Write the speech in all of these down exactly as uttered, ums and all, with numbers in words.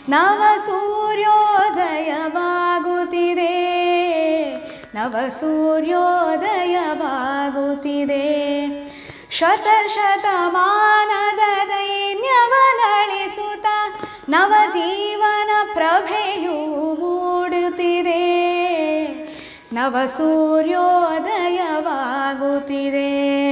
ನವ ಸೂರ್ಯೋದಯವಾಗುತ್ತಿದೆ ನವ ಸೂರ್ಯೋದಯವಾಗುತ್ತಿದೆ ಶತಶತಮಾನದ ದೈನ್ಯವನಳಿಸುತ್ತ ನವ ಜೀವನ ಪ್ರಭೆಯು ಮೂಡುತ್ತಿದೆ ನವ ಸೂರ್ಯೋದಯವಾಗುತ್ತಿದೆ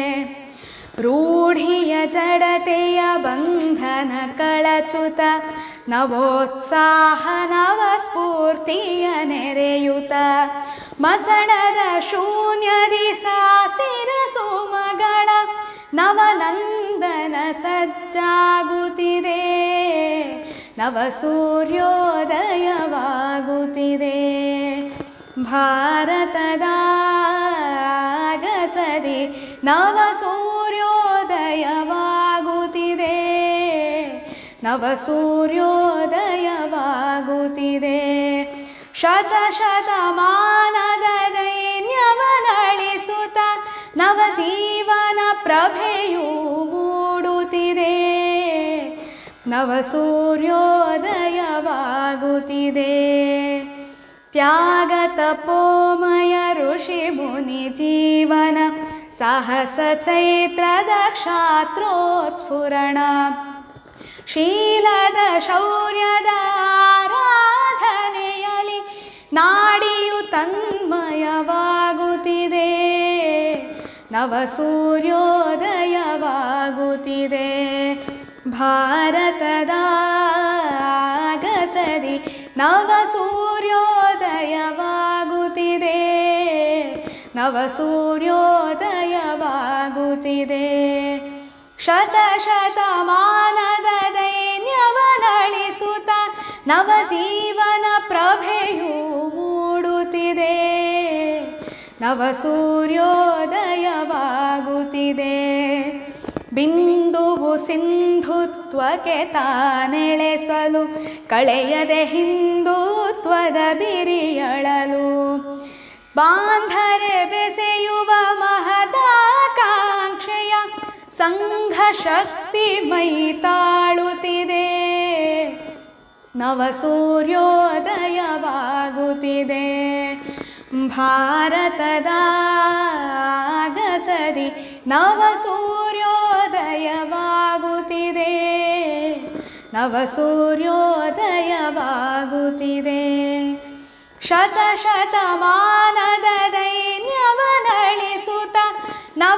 ರೂಢಿಯ ಜಡತೆಯ ಬಂಧನ ಕಳಚುತ ನವೋತ್ಸಾಹ ನವ ಸ್ಫೂರ್ತಿಯ ನೆರೆಯುತ ಮಸಣದ ಶೂನ್ಯದಿ ಸಾಸಿರ ಸುಮಗಳ ನವನಂದನ ಸಜ್ಜಾಗುತ್ತಿದೆ ನವ ಸೂರ್ಯೋದಯವಾಗುತ್ತಿದೆ ಭಾರತದ ಅಗಸದಿ ನವ ಸೂರ್ಯೋದಯವಾಗುತ್ತಿದೆ ನವ ಸೂರ್ಯೋದಯವಾಗುತ್ತಿದೆ ಶತಶತಮಾನದ ದೈನ್ಯವನಳಿಸುತ್ತ ನವ ಜೀವನ ಪ್ರಭೆಯು ಮೂಡುತ್ತಿದೆ ನವ ಸೂರ್ಯೋದಯವಾಗುತ್ತಿದೆ ತ್ಯಾಗ ತಪೋಮಯ ಋಷಿ ಮುನಿ ಜೀವನ ಸಾಹಸ ಚೈತ್ರದ ಕ್ಷಾತ್ರೋತ್ಸ್ಫುರಣ ಶೀಲದ ಶೌರ್ಯದ ಆರಾಧನೆಯಲ್ಲಿ ನಾಡಿಯು ತನ್ಮಯವಾಗುತ್ತಿದೆ ನವ ಸೂರ್ಯೋದಯವಾಗುತ್ತಿದೆ ಭಾರತದ ಅಗಸದಿ ನವ ಸೂರ್ಯೋದಯವಾಗುತ್ತಿದೆ ನವ ಸೂರ್ಯೋದಯವಾಗುತ್ತಿದೆ ಶತಶತಮಾನದ ದೈನ್ಯವನಳಿಸುತ್ತ ನವ ಜೀವನ ಪ್ರಭೆಯು ಮೂಡುತ್ತಿದೆ ನವ ಸೂರ್ಯೋದಯವಾಗುತ್ತಿದೆ ಬಿಂದುವು ಸಿಂಧುತ್ವಕ್ಕೆ ತಾನೆಳೆಸಲು ಕಳೆಯದೆ ಹಿಂದುತ್ವದ ಬಿರಿಯಳಲು ಬಾಂಧರೆ ಬೆಸೆಯುವ ಮಹದಾಕಾಂಕ್ಷೆಯ ಸಂಘ ಶಕ್ತಿ ಮೈ ತಾಳುತ್ತಿದೆ ನವ ಸೂರ್ಯೋದಯವಾಗುತ್ತಿದೆ ಭಾರತದ ಅಗಸದಿ ನವ ಸೂರ್ಯೋದಯವಾಗುತ್ತಿದೆ ನವ ಸೂರ್ಯೋದಯವಾಗುತ್ತಿದೆ ಶತಶತಮಾನದ ದೈನ್ಯವನಳಿಸುತ್ತ ನವ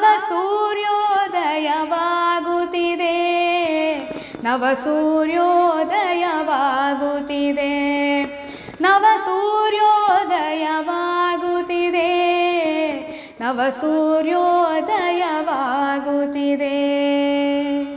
ಸೂರ್ಯೋದಯವಾಗುತ್ತಿದೆ ನವ ಸೂರ್ಯೋದಯವಾಗುತ್ತಿದೆ ನವ ಸೂರ್ಯೋದಯವಾಗುತ್ತಿದೆ ನವ ಸೂರ್ಯೋದಯವಾಗುತ್ತಿದೆ